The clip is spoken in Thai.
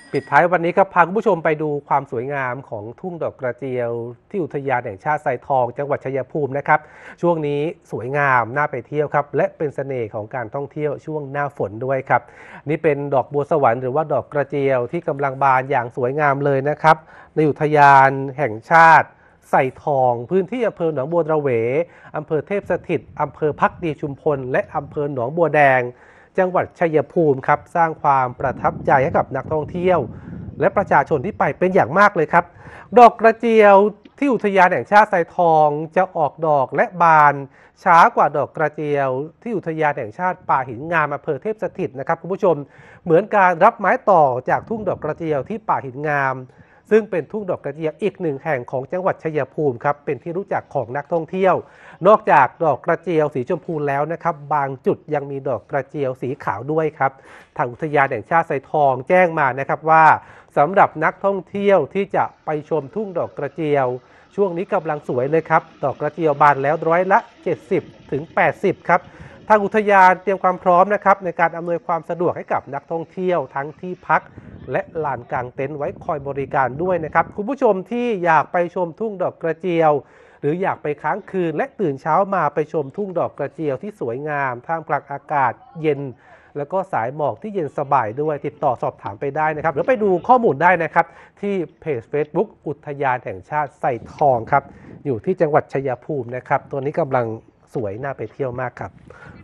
ปิดท้ายวันนี้ครับพาคุณผู้ชมไปดูความสวยงามของทุ่งดอกกระเจียวที่อุทยานแห่งชาติไซทองจังหวัดชัยภูมินะครับช่วงนี้สวยงามน่าไปเที่ยวครับและเป็นเสน่ห์ของการท่องเที่ยวช่วงหน้าฝนด้วยครับนี่เป็นดอกบัวสวรรค์หรือว่าดอกกระเจียวที่กำลังบานอย่างสวยงามเลยนะครับในอุทยานแห่งชาติไซทองพื้นที่อำเภอหนองบัวระเวอำเภอเทพสถิตอำเภอภักดีชุมพลและอำเภอหนองบัวแดงจังหวัดชัยภูมิครับสร้างความประทับใจให้กับนักท่องเที่ยวและประชาชนที่ไปเป็นอย่างมากเลยครับดอกกระเจียวที่อุทยานแห่งชาติไซทองจะออกดอกและบานช้ากว่าดอกกระเจียวที่อุทยานแห่งชาติป่าหินงามอำเภอเทพสถิตนะครับคุณผู้ชมเหมือนการรับไม้ต่อจากทุ่งดอกกระเจียวที่ป่าหินงามซึ่งเป็นทุ่งดอกกระเจียวอีกหนึ่งแห่งของจังหวัดชัยภูมิครับเป็นที่รู้จักของนักท่องเที่ยวนอกจากดอกกระเจียวสีชมพูแล้วนะครับบางจุดยังมีดอกกระเจียวสีขาวด้วยครับทางอุทยานแห่งชาติไซทองแจ้งมานะครับว่าสำหรับนักท่องเที่ยวที่จะไปชมทุ่งดอกกระเจียวช่วงนี้กำลังสวยเลยครับดอกกระเจียวบานแล้วร้อยละ70 ถึง 80ครับทางอุทยานเตรียมความพร้อมนะครับในการอำนวยความสะดวกให้กับนักท่องเที่ยวทั้งที่พักและลานกางเต็นท์ไว้คอยบริการด้วยนะครับคุณผู้ชมที่อยากไปชมทุ่งดอกกระเจียวหรืออยากไปค้างคืนและตื่นเช้ามาไปชมทุ่งดอกกระเจียวที่สวยงามท่ามกลางอากาศเย็นแล้วก็สายหมอกที่เย็นสบายด้วยติดต่อสอบถามไปได้นะครับหรือไปดูข้อมูลได้นะครับที่เพจ Facebook อุทยานแห่งชาติไซทองครับอยู่ที่จังหวัดชัยภูมินะครับตัวนี้กำลังสวยน่าไปเที่ยวมากครับ